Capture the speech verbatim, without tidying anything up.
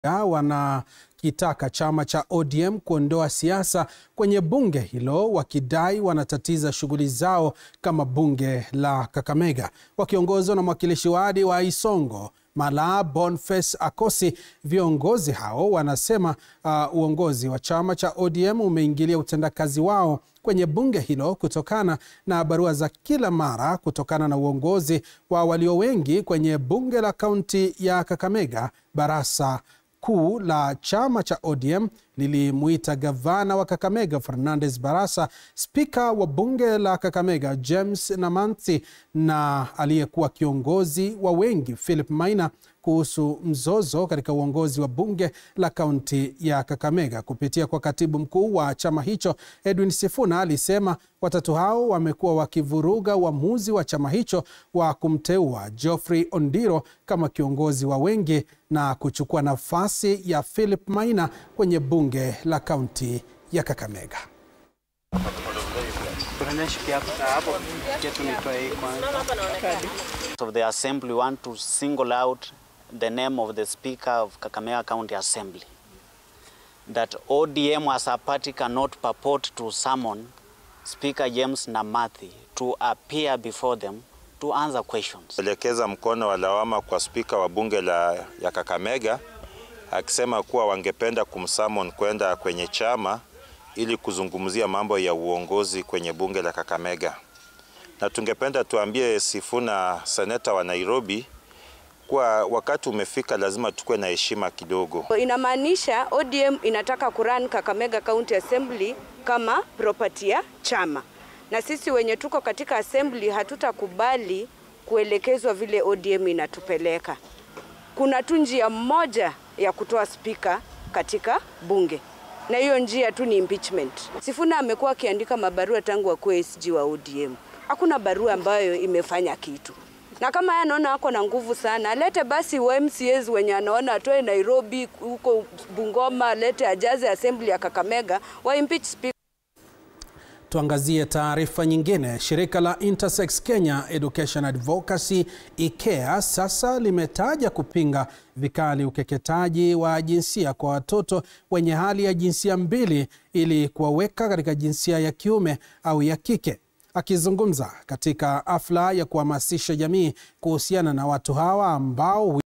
wanakitaka chama cha O D M kuondoa siasa kwenye bunge hilo, wakidai wanatatiza shughuli zao kama bunge la Kakamega. Wakiongozwa na mwakilishi wadi wa Isongo Malaa Boniface Akosi, viongozi hao wanasema uh, uongozi wa chama cha O D M umeingilia utendakazi wao kwenye bunge hilo kutokana na barua za kila mara kutokana na uongozi wa walio wengi kwenye bunge la kaunti ya Kakamega. Barasa kuu la chama cha O D M lilimuita gavana wa Kakamega Fernandez Barasa, spika wa bunge la Kakamega James Namanthi na aliyekuwa kiongozi wa wengi Philip Maina kuhusu mzozo katika uongozi wa bunge la kaunti ya Kakamega. Kupitia kwa katibu mkuu wa chama hicho Edwin Sifuna, alisema watatu hao wamekuwa wakivuruga uamuzi wa chama hicho wa kumteua Geoffrey Ondiro kama kiongozi wa wengi na kuchukua nafasi ya Philip Maina kwenye bunge la kaunti ya Kakamega. Of the assembly want to single out the name of the speaker of Kakamega County Assembly, that O D M as a party cannot purport to summon Speaker James Namanthi to appear before them to answer questions. Elekeza mkono wa lawama kwa speaker wa bunge la ya Kakamega, akisema kuwa wangependa kumsummon kwenda kwenye chama ili kuzungumzia mambo ya uongozi kwenye bunge la Kakamega. Na tungependa tuambie Sifuna, seneta wa Nairobi, kwa wakati umefika lazima tukue na heshima kidogo. Inamaanisha O D M inataka kurun Kakamega County Assembly kama property ya chama. Na sisi wenye tuko katika assembly hatutakubali kuelekezwa vile O D M inatupeleka. Kuna tu njia moja ya kutoa speaker katika bunge, na hiyo njia tu ni impeachment. Sifuna amekuwa akiandika mabarua tangu akuwe S G wa O D M. Hakuna barua ambayo imefanya kitu. Na kama yeye anaona ako na nguvu sana, alete basi wa M C As wenye anaona atoe Nairobi, huko Bungoma, alete ajaze assembly ya Kakamega wa impeach speaker. Tuangazie taarifa nyingine. Shirika la Intersex Kenya Education Advocacy I K E A sasa limetaja kupinga vikali ukeketaji wa jinsia kwa watoto wenye hali ya jinsia mbili ili kuwaweka katika jinsia ya kiume au ya kike. Akizungumza katika hafla ya kuhamasisha jamii kuhusiana na watu hawa ambao